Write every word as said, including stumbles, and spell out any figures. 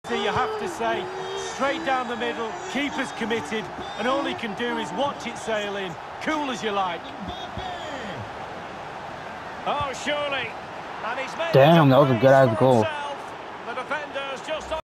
You have to say, straight down the middle, keeper's committed, and all he can do is watch it sail in, cool as you like. Oh, surely. And he's made Damn, that was a good-ass goal.